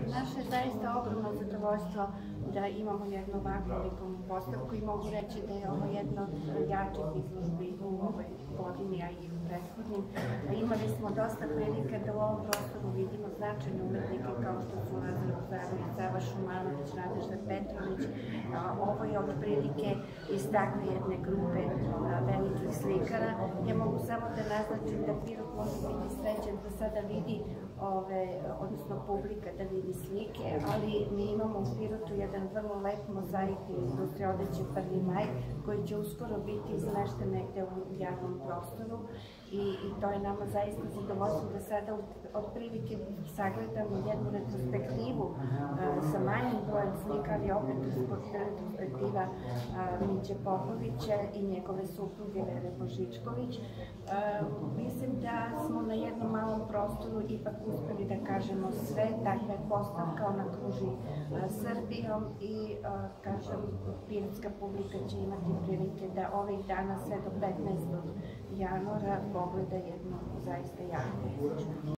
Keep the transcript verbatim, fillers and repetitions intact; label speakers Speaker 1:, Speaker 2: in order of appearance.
Speaker 1: Naše je zaista ogromno zadovoljstvo da imamo jednu ovakvu likovnu postavku i mogu reći da je ovo jedna od jačih izložbi u ovoj godini, a i u prethodnim. Imali smo dosta prilike da u ovom prostoru vidimo značajne umetnike kao što su Lazar Lazarević, Sava Šumanović, Nadežda Petrović. Ovo je od prilike iz takve jedne grupe velikih slikara. Ja mogu samo da naznačim da Pirot može biti srećan da sada vidi, ove, odnosno publika da vidi slike, ali mi imamo u Pirotu jedan vrlo lep mozaik u industriji odeće prvi maj, koji će uskoro biti izmešten negde u javnom prostoru i, i to je nama zaista zadovoljstvo da sada otprilike sagledamo jednu retrospektivu a, sa manjim brojem slika, ali opet retrospektiva Miće Popovića i njegove supruge Vere Božičković. A, mislim da smo na jednom malom prostoru ipak uspeli da kažemo sve, takva je postavka, ona kruži a, Srbijom i a, kažem, pirotska publika će imati prilike da ovih dana sve do petnaestog januara pogleda jednu zaista jako izložbu.